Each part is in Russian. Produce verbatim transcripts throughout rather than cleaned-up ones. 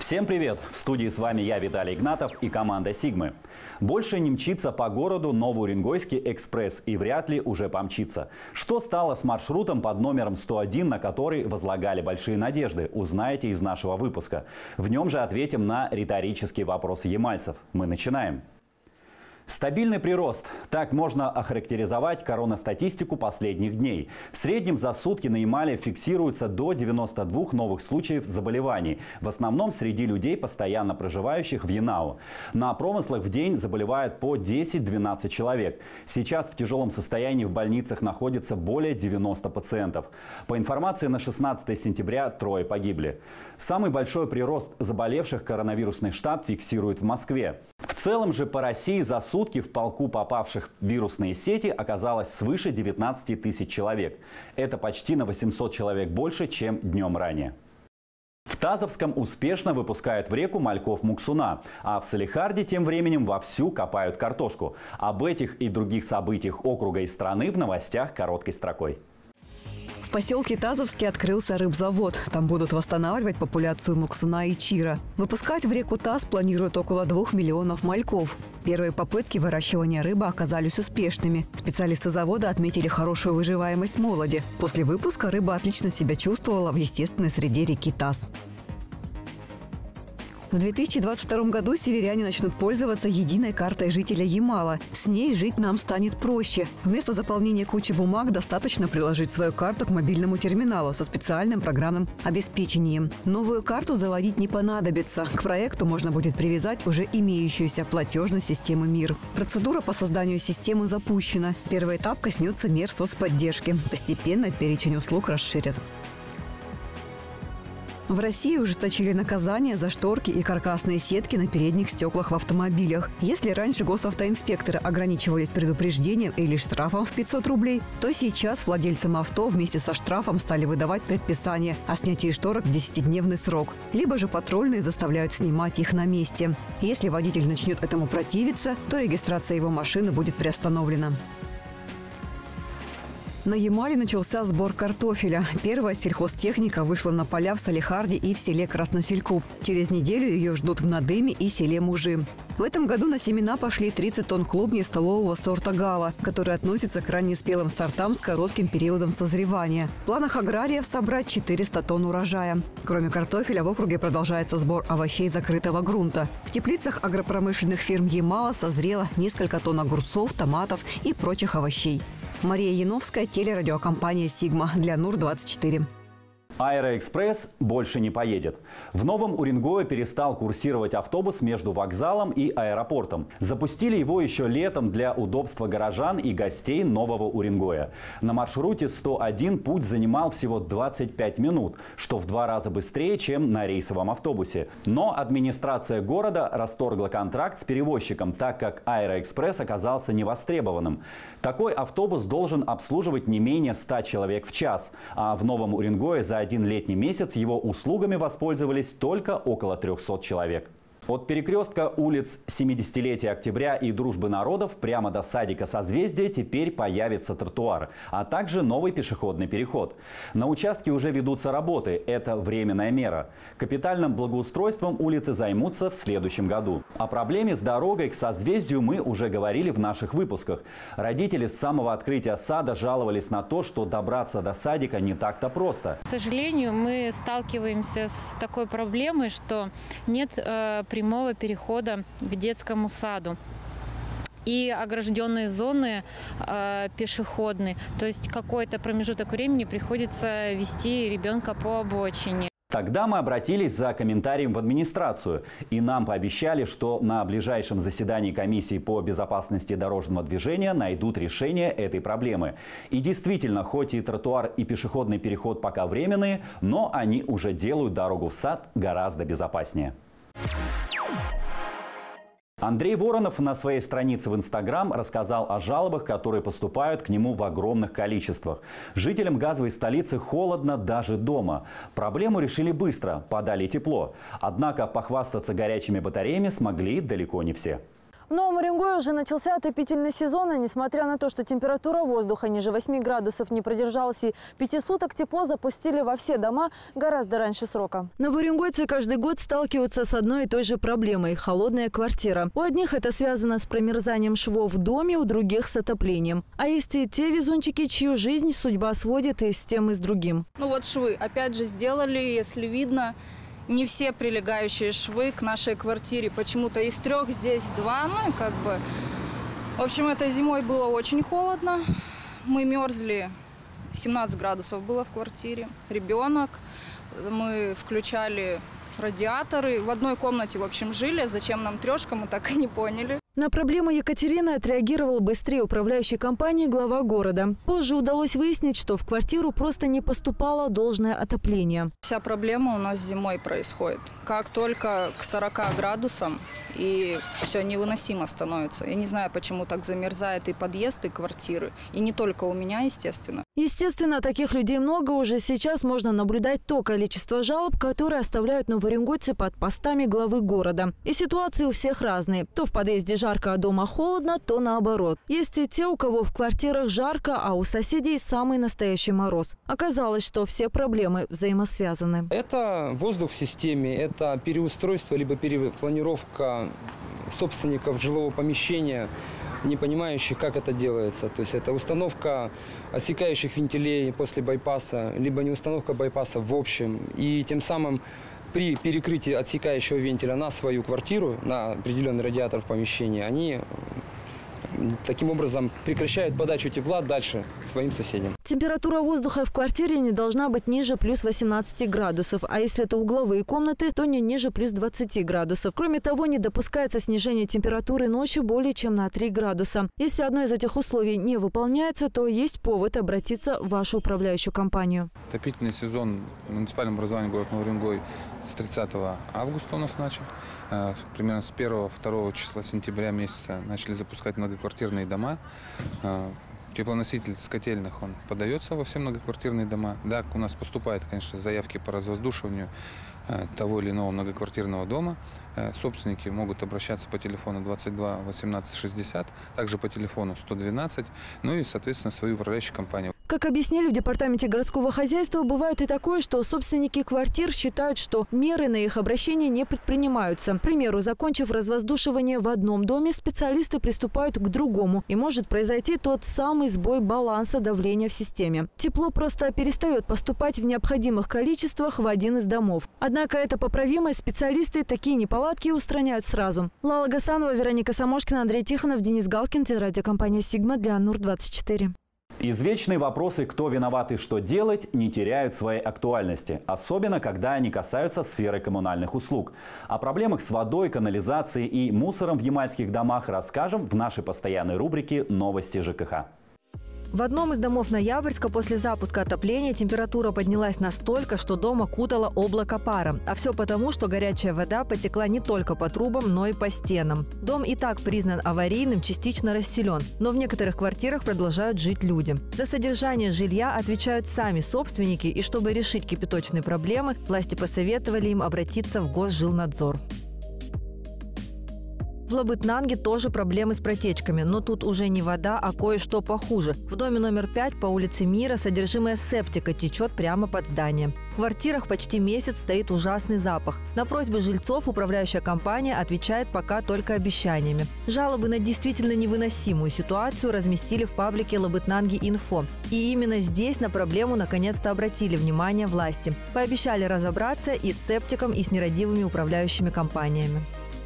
Всем привет! В студии с вами я, Виталий Игнатов, и команда Сигмы. Больше не мчится по городу Новоуренгойский экспресс и вряд ли уже помчится. Что стало с маршрутом под номером сто один, на который возлагали большие надежды, узнаете из нашего выпуска. В нем же ответим на риторические вопросы ямальцев. Мы начинаем. Стабильный прирост. Так можно охарактеризовать коронастатистику последних дней. В среднем за сутки на Ямале фиксируется до девяноста двух новых случаев заболеваний. В основном среди людей, постоянно проживающих в Янау. На промыслах в день заболевают по десять-двенадцать человек. Сейчас в тяжелом состоянии в больницах находится более девяноста пациентов. По информации на шестнадцатое сентября трое погибли. Самый большой прирост заболевших коронавирусный штаб фиксирует в Москве. В целом же по России за сутки в полку попавших в вирусные сети оказалось свыше девятнадцати тысяч человек. Это почти на восемьсот человек больше, чем днем ранее. В Тазовском успешно выпускают в реку мальков-муксуна, а в Салехарде тем временем вовсю копают картошку. Об этих и других событиях округа и страны в новостях короткой строкой. В поселке Тазовский открылся рыбзавод. Там будут восстанавливать популяцию муксуна и чира. Выпускать в реку Таз планируют около двух миллионов мальков. Первые попытки выращивания рыбы оказались успешными. Специалисты завода отметили хорошую выживаемость молоди. После выпуска рыба отлично себя чувствовала в естественной среде реки Таз. В две тысячи двадцать втором году северяне начнут пользоваться единой картой жителя Ямала. С ней жить нам станет проще. Вместо заполнения кучи бумаг достаточно приложить свою карту к мобильному терминалу со специальным программным обеспечением. Новую карту заводить не понадобится. К проекту можно будет привязать уже имеющуюся платежную систему МИР. Процедура по созданию системы запущена. Первый этап коснется мер соцподдержки. Постепенно перечень услуг расширят. В России ужесточили наказания за шторки и каркасные сетки на передних стеклах в автомобилях. Если раньше госавтоинспекторы ограничивались предупреждением или штрафом в пятьсот рублей, то сейчас владельцам авто вместе со штрафом стали выдавать предписание о снятии шторок в десятидневный срок. Либо же патрульные заставляют снимать их на месте. Если водитель начнет этому противиться, то регистрация его машины будет приостановлена. На Ямале начался сбор картофеля. Первая сельхозтехника вышла на поля в Салехарде и в селе Красносельков. Через неделю ее ждут в Надыме и селе Мужи. В этом году на семена пошли тридцать тонн клубней столового сорта Гала, который относится к раннеспелым сортам с коротким периодом созревания. В планах аграриев собрать четыреста тонн урожая. Кроме картофеля в округе продолжается сбор овощей закрытого грунта. В теплицах агропромышленных фирм Ямала созрело несколько тонн огурцов, томатов и прочих овощей. Мария Яновская, телерадиокомпания «Сигма» для Нур двадцать четыре. Аэроэкспресс больше не поедет. В Новом Уренгое перестал курсировать автобус между вокзалом и аэропортом. Запустили его еще летом для удобства горожан и гостей Нового Уренгоя. На маршруте сто один путь занимал всего двадцать пять минут, что в два раза быстрее, чем на рейсовом автобусе. Но администрация города расторгла контракт с перевозчиком, так как Аэроэкспресс оказался невостребованным. Такой автобус должен обслуживать не менее ста человек в час, а в Новом Уренгое за один летний месяц его услугами воспользовались только около трёхсот человек. От перекрестка улиц семидесятилетия Октября и Дружбы народов прямо до садика Созвездия теперь появится тротуар, а также новый пешеходный переход. На участке уже ведутся работы, это временная мера. Капитальным благоустройством улицы займутся в следующем году. О проблеме с дорогой к Созвездию мы уже говорили в наших выпусках. Родители с самого открытия сада жаловались на то, что добраться до садика не так-то просто. К сожалению, мы сталкиваемся с такой проблемой, что нет э, прямого перехода к детскому саду и огражденные зоны э, пешеходные. То есть какой-то промежуток времени приходится вести ребенка по обочине. Тогда мы обратились за комментарием в администрацию, и нам пообещали, что на ближайшем заседании комиссии по безопасности дорожного движения найдут решение этой проблемы. И действительно, хоть и тротуар, и пешеходный переход пока временные, но они уже делают дорогу в сад гораздо безопаснее. Андрей Воронов на своей странице в Инстаграм рассказал о жалобах, которые поступают к нему в огромных количествах. Жителям газовой столицы холодно даже дома. Проблему решили быстро, подали тепло. Однако похвастаться горячими батареями смогли далеко не все. В Новом Уренгое уже начался отопительный сезон, и несмотря на то, что температура воздуха ниже восьми градусов не продержалась и пяти суток, тепло запустили во все дома гораздо раньше срока. Новоуренгойцы каждый год сталкиваются с одной и той же проблемой – холодная квартира. У одних это связано с промерзанием швов в доме, у других – с отоплением. А есть и те везунчики, чью жизнь судьба сводит и с тем, и с другим. Ну вот швы опять же сделали, если видно. Не все прилегающие швы к нашей квартире. Почему-то из трех здесь два. Ну и как бы... В общем, этой зимой было очень холодно. Мы мерзли. семнадцать градусов было в квартире. Ребенок. Мы включали радиаторы. В одной комнате, в общем, жили. Зачем нам трешка, мы так и не поняли. На проблему Екатерины отреагировал быстрее управляющей компанией глава города. Позже удалось выяснить, что в квартиру просто не поступало должное отопление. Вся проблема у нас зимой происходит. Как только к сорока градусам, и все невыносимо становится. Я не знаю, почему так замерзает и подъезд, и квартиры. И не только у меня, естественно. Естественно, таких людей много. Уже сейчас можно наблюдать то количество жалоб, которые оставляют новоуренгойцы под постами главы города. И ситуации у всех разные. То в подъезде жарко, а дома холодно, то наоборот. Есть и те, у кого в квартирах жарко, а у соседей самый настоящий мороз. Оказалось, что все проблемы взаимосвязаны. Это воздух в системе, это переустройство либо перепланировка собственников жилого помещения, не понимающих, как это делается. То есть это установка отсекающих вентилей после байпаса, либо не установка байпаса в общем. И тем самым при перекрытии отсекающего вентиля на свою квартиру, на определенный радиатор в помещении, они таким образом прекращают подачу тепла дальше своим соседям. Температура воздуха в квартире не должна быть ниже плюс восемнадцати градусов, а если это угловые комнаты, то не ниже плюс двадцати градусов. Кроме того, не допускается снижение температуры ночью более чем на три градуса. Если одно из этих условий не выполняется, то есть повод обратиться в вашу управляющую компанию. Отопительный сезон в муниципальном образовании город Новый Уренгой с тридцатого августа у нас начал. Примерно с первого-второго числа сентября месяца начали запускать многоквартирные дома. Теплоноситель с котельных, он подается во все многоквартирные дома. Да, у нас поступают, конечно, заявки по развоздушиванию того или иного многоквартирного дома. Собственники могут обращаться по телефону двадцать два восемнадцать шестьдесят, также по телефону сто двенадцать, ну и, соответственно, свою управляющую компанию. Как объяснили в департаменте городского хозяйства, бывает и такое, что собственники квартир считают, что меры на их обращение не предпринимаются. К примеру, закончив развоздушивание в одном доме, специалисты приступают к другому. И может произойти тот самый сбой баланса давления в системе. Тепло просто перестает поступать в необходимых количествах в один из домов. Однако это поправимо, специалисты такие неполадки устраняют сразу. Лала Гасанова, Вероника Самошкина, Андрей Тихонов, Денис Галкин, телерадиокомпания «Сигма» для Нур двадцать четыре. Извечные вопросы «кто виноват и что делать» не теряют своей актуальности, особенно когда они касаются сферы коммунальных услуг. О проблемах с водой, канализацией и мусором в ямальских домах расскажем в нашей постоянной рубрике «Новости ЖКХ». В одном из домов Ноябрьска после запуска отопления температура поднялась настолько, что дом окутало облако пара. А все потому, что горячая вода потекла не только по трубам, но и по стенам. Дом и так признан аварийным, частично расселен, но в некоторых квартирах продолжают жить люди. За содержание жилья отвечают сами собственники, и чтобы решить кипяточные проблемы, власти посоветовали им обратиться в Госжилнадзор. В Лабытнанге тоже проблемы с протечками, но тут уже не вода, а кое-что похуже. В доме номер пять по улице Мира содержимое септика течет прямо под зданием. В квартирах почти месяц стоит ужасный запах. На просьбы жильцов управляющая компания отвечает пока только обещаниями. Жалобы на действительно невыносимую ситуацию разместили в паблике Лабытнанги.Инфо. И именно здесь на проблему наконец-то обратили внимание власти. Пообещали разобраться и с септиком, и с нерадивыми управляющими компаниями.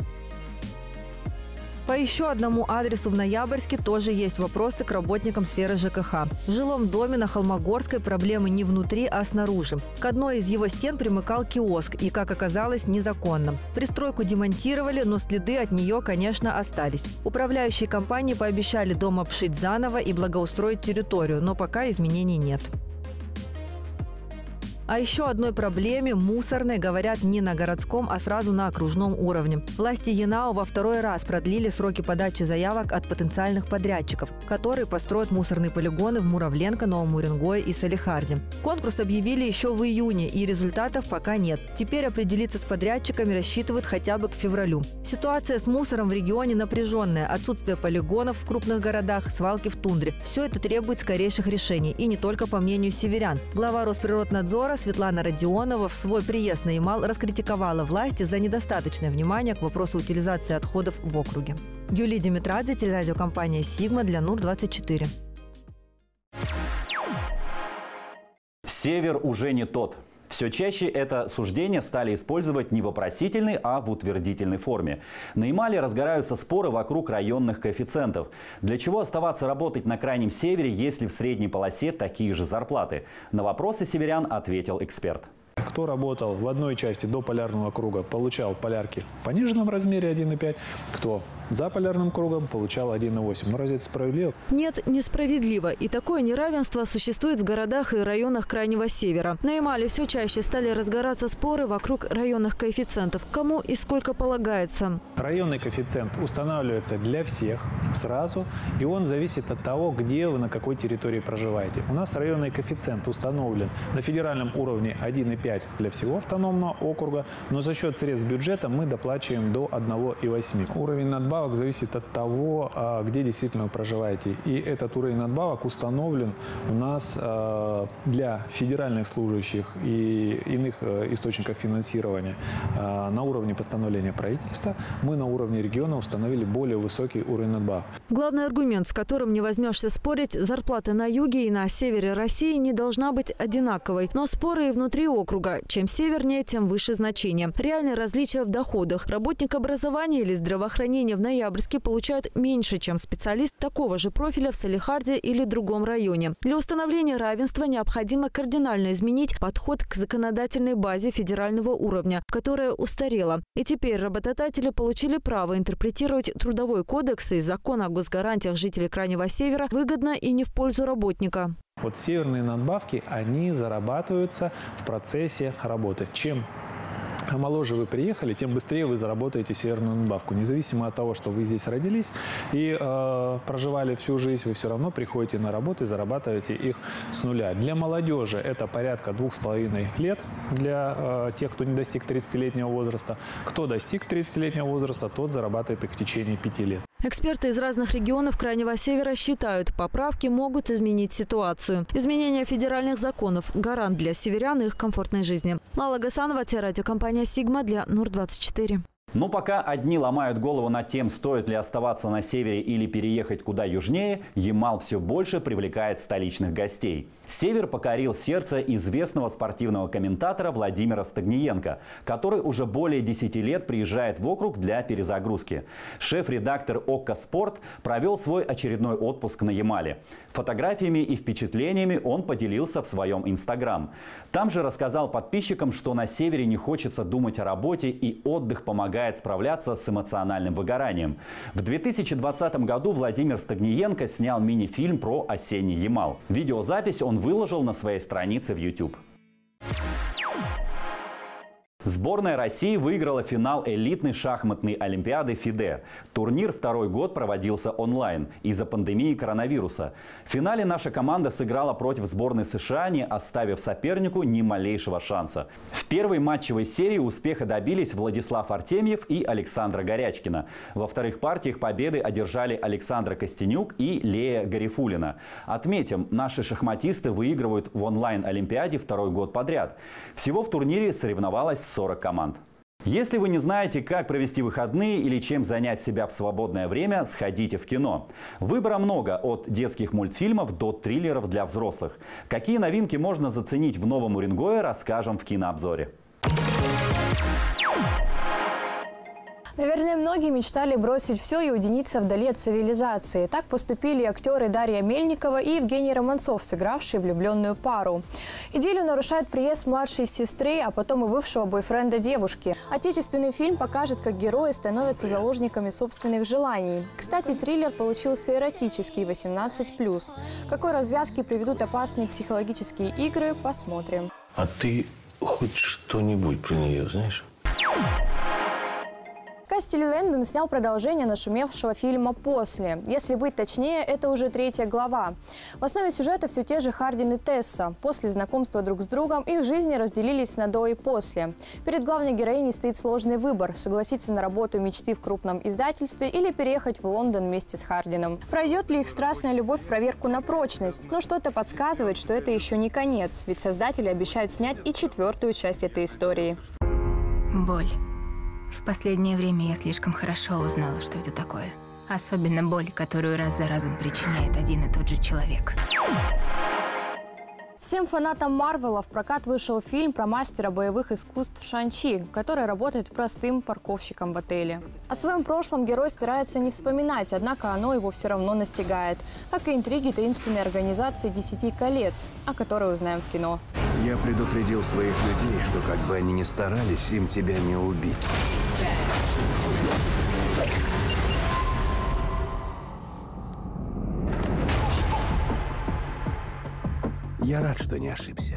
По еще одному адресу в Ноябрьске тоже есть вопросы к работникам сферы ЖКХ. В жилом доме на Холмогорской проблемы не внутри, а снаружи. К одной из его стен примыкал киоск и, как оказалось, незаконно. Пристройку демонтировали, но следы от нее, конечно, остались. Управляющие компании пообещали дом обшить заново и благоустроить территорию, но пока изменений нет. О еще одной проблеме – мусорной – говорят не на городском, а сразу на окружном уровне. Власти Янао во второй раз продлили сроки подачи заявок от потенциальных подрядчиков, которые построят мусорные полигоны в Муравленко, Новом Уренгое и Салихарде. Конкурс объявили еще в июне, и результатов пока нет. Теперь определиться с подрядчиками рассчитывают хотя бы к февралю. Ситуация с мусором в регионе напряженная. Отсутствие полигонов в крупных городах, свалки в тундре. Все это требует скорейших решений. И не только по мнению северян. Глава Росприроднадзора Светлана Родионова в свой приезд на Ямал раскритиковала власти за недостаточное внимание к вопросу утилизации отходов в округе. Юлия Димитрадзе, телерадиокомпания «Сигма» для Нур двадцать четыре. Север уже не тот. Все чаще это суждение стали использовать не в вопросительной, а в утвердительной форме. На Ямале разгораются споры вокруг районных коэффициентов. Для чего оставаться работать на крайнем севере, если в средней полосе такие же зарплаты? На вопросы северян ответил эксперт. Кто работал в одной части до полярного круга, получал полярки в пониженном размере один и пять. Кто за полярным кругом, получал один и восемь. Но разве это справедливо? Нет, несправедливо. И такое неравенство существует в городах и районах Крайнего Севера. На Ямале все чаще стали разгораться споры вокруг районных коэффициентов. Кому и сколько полагается. Районный коэффициент устанавливается для всех сразу. И он зависит от того, где вы, на какой территории проживаете. У нас районный коэффициент установлен на федеральном уровне один и пять для всего автономного округа. Но за счет средств бюджета мы доплачиваем до одного и восьми. Уровень надбавки зависит от того, где действительно вы проживаете. И этот уровень надбавок установлен у нас для федеральных служащих и иных источников финансирования на уровне постановления правительства. Мы на уровне региона установили более высокий уровень надбавок. Главный аргумент, с которым не возьмешься спорить, зарплата на юге и на севере России не должна быть одинаковой. Но споры и внутри округа. Чем севернее, тем выше значение. Реальные различия в доходах. Работник образования или здравоохранения в Ноябрьске получают меньше, чем специалист такого же профиля в Салихарде или другом районе. Для установления равенства необходимо кардинально изменить подход к законодательной базе федерального уровня, которая устарела. И теперь работодатели получили право интерпретировать Трудовой кодекс и закон о госгарантиях жителей Крайнего Севера выгодно и не в пользу работника. Вот северные надбавки, они зарабатываются в процессе работы. Чем моложе вы приехали, тем быстрее вы заработаете северную надбавку. Независимо от того, что вы здесь родились и э, проживали всю жизнь, вы все равно приходите на работу и зарабатываете их с нуля. Для молодежи это порядка двух с половиной лет для э, тех, кто не достиг тридцатилетнего возраста. Кто достиг тридцатилетнего возраста, тот зарабатывает их в течение пяти лет. Эксперты из разных регионов Крайнего Севера считают, поправки могут изменить ситуацию. Изменение федеральных законов – гарант для северян и их комфортной жизни. Лала Гасанова, телерадиокомпания «Сигма» для Нур двадцать четыре. Но пока одни ломают голову над тем, стоит ли оставаться на севере или переехать куда южнее, Ямал все больше привлекает столичных гостей. Север покорил сердце известного спортивного комментатора Владимира Стагниенко, который уже более десяти лет приезжает в округ для перезагрузки. Шеф-редактор ОККО «Спорт» провел свой очередной отпуск на Ямале. Фотографиями и впечатлениями он поделился в своем инстаграм. Там же рассказал подписчикам, что на севере не хочется думать о работе и отдых помогает справляться с эмоциональным выгоранием. В две тысячи двадцатом году Владимир Стагниенко снял мини-фильм про осенний Ямал. Видеозапись он выложил на своей странице в YouTube. Сборная России выиграла финал элитной шахматной олимпиады ФИДЕ. Турнир второй год проводился онлайн из-за пандемии коронавируса. В финале наша команда сыграла против сборной США, не оставив сопернику ни малейшего шанса. В первой матчевой серии успеха добились Владислав Артемьев и Александра Горячкина. Во вторых партиях победы одержали Александра Костенюк и Лея Гарифуллина. Отметим, наши шахматисты выигрывают в онлайн-олимпиаде второй год подряд. Всего в турнире соревновалось сорок команд. Если вы не знаете, как провести выходные или чем занять себя в свободное время, сходите в кино. Выбора много, от детских мультфильмов до триллеров для взрослых. Какие новинки можно заценить в Новом Уренгое, расскажем в кинообзоре. Наверное, многие мечтали бросить все и уединиться вдали от цивилизации. Так поступили актеры Дарья Мельникова и Евгений Романцов, сыгравшие влюбленную пару. Идиллию нарушает приезд младшей сестры, а потом и бывшего бойфренда девушки. Отечественный фильм покажет, как герои становятся заложниками собственных желаний. Кстати, триллер получился эротический, восемнадцать плюс. Какой развязки приведут опасные психологические игры, посмотрим. А ты хоть что-нибудь про нее знаешь? Кастель Лэндон снял продолжение нашумевшего фильма «После». Если быть точнее, это уже третья глава. В основе сюжета все те же Хардин и Тесса. После знакомства друг с другом их жизни разделились на «до» и «после». Перед главной героиней стоит сложный выбор – согласиться на работу мечты в крупном издательстве или переехать в Лондон вместе с Хардином. Пройдет ли их страстная любовь проверку на прочность? Но что-то подсказывает, что это еще не конец, ведь создатели обещают снять и четвертую часть этой истории. Боль. В последнее время я слишком хорошо узнала, что это такое. Особенно боль, которую раз за разом причиняет один и тот же человек. Всем фанатам Марвела в прокат вышел фильм про мастера боевых искусств Шан-Чи, который работает простым парковщиком в отеле. О своем прошлом герой старается не вспоминать, однако оно его все равно настигает. Как и интриги таинственной организации «Десяти колец», о которой узнаем в кино. Я предупредил своих людей, что как бы они ни старались, им тебя не убить. Я рад, что не ошибся.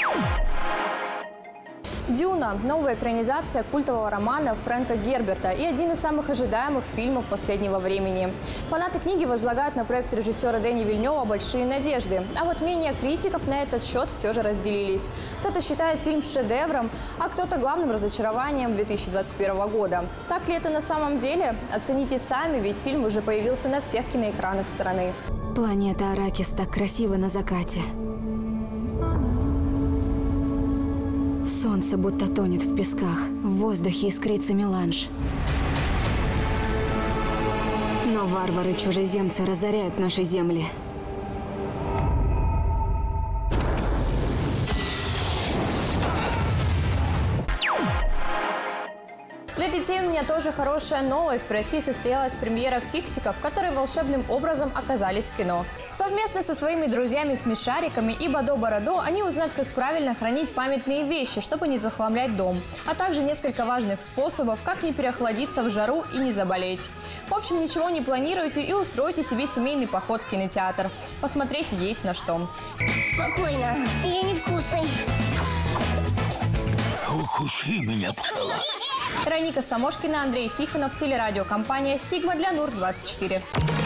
«Дюна» – новая экранизация культового романа Фрэнка Герберта и один из самых ожидаемых фильмов последнего времени. Фанаты книги возлагают на проект режиссера Дэни Вильнёва большие надежды. А вот мнения критиков на этот счет все же разделились. Кто-то считает фильм шедевром, а кто-то главным разочарованием две тысячи двадцать первого года. Так ли это на самом деле? Оцените сами, ведь фильм уже появился на всех киноэкранах страны. Планета Аракис так красиво на закате. Солнце будто тонет в песках, в воздухе искрится меланж. Но варвары-чужеземцы разоряют наши земли. Для детей у меня тоже хорошая новость. В России состоялась премьера «Фиксиков», которые волшебным образом оказались в кино. Совместно со своими друзьями-смешариками и Бадо-Бородо они узнают, как правильно хранить памятные вещи, чтобы не захламлять дом, а также несколько важных способов, как не переохладиться в жару и не заболеть. В общем, ничего не планируйте и устройте себе семейный поход в кинотеатр. Посмотреть есть на что. Спокойно, я невкусный. Укуси меня, пчела. Вероника Самошкина, Андрей Сиханов, телерадиокомпания «Сигма» для Нур двадцать четыре.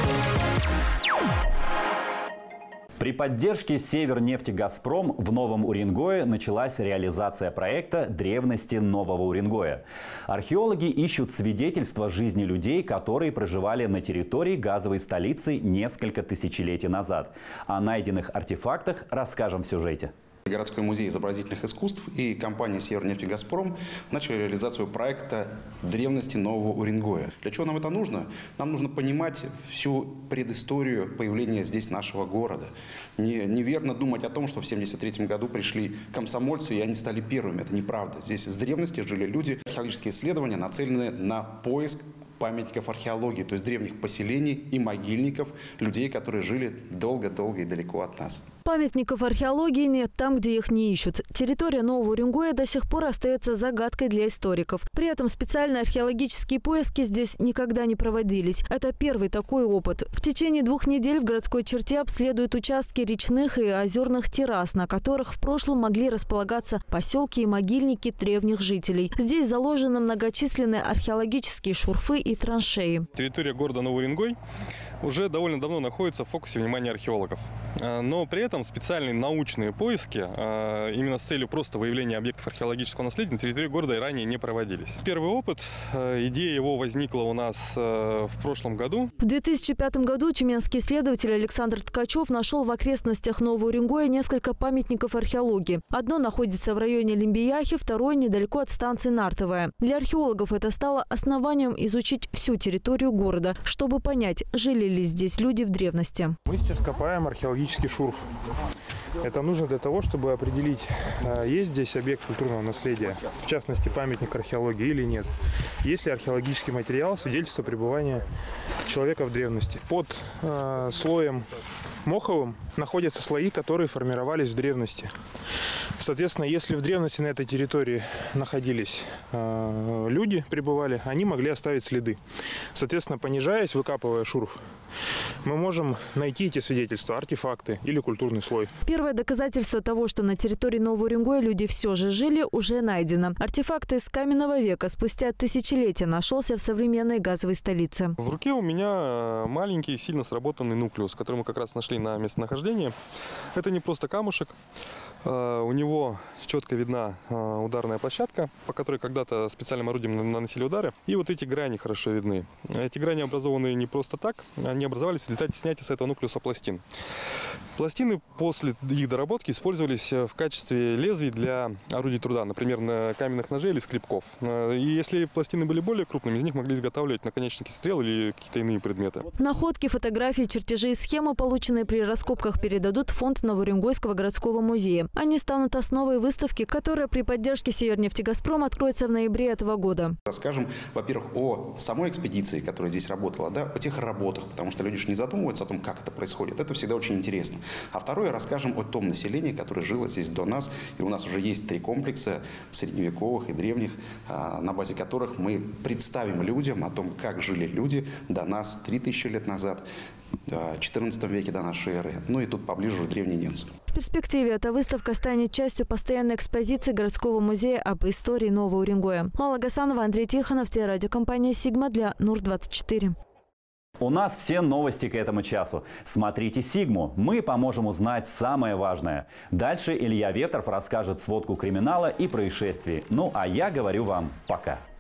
При поддержке Севернефтегазпром в Новом Уренгое началась реализация проекта «Древности Нового Уренгоя». Археологи ищут свидетельства жизни людей, которые проживали на территории газовой столицы несколько тысячелетий назад. О найденных артефактах расскажем в сюжете. Городской музей изобразительных искусств и компания «Севернефтегазпром» начали реализацию проекта «Древности Нового Уренгоя». Для чего нам это нужно? Нам нужно понимать всю предысторию появления здесь нашего города. Не, неверно думать о том, что в семьдесят третьем году пришли комсомольцы, и они стали первыми. Это неправда. Здесь с древности жили люди. Археологические исследования нацелены на поиск памятников археологии, то есть древних поселений и могильников людей, которые жили долго-долго и далеко от нас. Памятников археологии нет там, где их не ищут. Территория Нового Уренгоя до сих пор остается загадкой для историков. При этом специальные археологические поиски здесь никогда не проводились. Это первый такой опыт. В течение двух недель в городской черте обследуют участки речных и озерных террас, на которых в прошлом могли располагаться поселки и могильники древних жителей. Здесь заложены многочисленные археологические шурфы и траншеи. Территория города Новый Уренгой уже довольно давно находится в фокусе внимания археологов. Но при этом специальные научные поиски именно с целью просто выявления объектов археологического наследия на территории города и ранее не проводились. Первый опыт, идея его возникла у нас в прошлом году. В две тысячи пятом году тюменский исследователь Александр Ткачев нашел в окрестностях Нового Уренгоя несколько памятников археологии. Одно находится в районе Лимбияхи, второе недалеко от станции Нартовая. Для археологов это стало основанием изучить всю территорию города, чтобы понять, жили ли здесь люди в древности. Мы сейчас копаем археологический шурф. Это нужно для того, чтобы определить, есть здесь объект культурного наследия, в частности памятник археологии или нет. Есть ли археологический материал, свидетельство пребывания человека в древности. Под э, слоем моховым находятся слои, которые формировались в древности. Соответственно, если в древности на этой территории находились э, люди, пребывали, они могли оставить следы. Соответственно, понижаясь, выкапывая шурф, мы можем найти эти свидетельства, артефакты или культурный слой. Первое доказательство того, что на территории Нового Уренгоя люди все же жили, уже найдено. Артефакт из каменного века спустя тысячелетия нашелся в современной газовой столице. В руке у меня маленький, сильно сработанный нуклеус, который мы как раз нашли на местонахождении. Это не просто камушек. У него четко видна ударная площадка, по которой когда-то специальным орудием наносили удары. И вот эти грани хорошо видны. Эти грани образованы не просто так, они образовались в результате снятия с этого нуклеуса пластин. Пластины после их доработки использовались в качестве лезвий для орудий труда, например, на каменных ножей или скребков. И если пластины были более крупными, из них могли изготавливать наконечники стрел или какие-то иные предметы. Находки, фотографии, чертежи и схемы, полученные при раскопках, передадут в фонд Новоуренгойского городского музея. Они станут основой выставки, которая при поддержке Севернефтегазпром откроется в ноябре этого года. Расскажем, во-первых, о самой экспедиции, которая здесь работала, да, о тех работах, потому что люди же не задумываются о том, как это происходит. Это всегда очень интересно. А второе, расскажем о том населении, которое жило здесь до нас. И у нас уже есть три комплекса средневековых и древних, на базе которых мы представим людям о том, как жили люди до нас три тысячи лет назад, в четырнадцатом веке до нашей эры. Ну и тут поближе древние ненцы. В перспективе эта выставка станет частью постоянной экспозиции городского музея об истории Нового Уренгоя. Лала Гасанова, Андрей Тихонов, телерадиокомпания «Сигма» для Нур двадцать четыре. У нас все новости к этому часу. Смотрите «Сигму». Мы поможем узнать самое важное. Дальше Илья Ветров расскажет сводку криминала и происшествий. Ну а я говорю вам пока.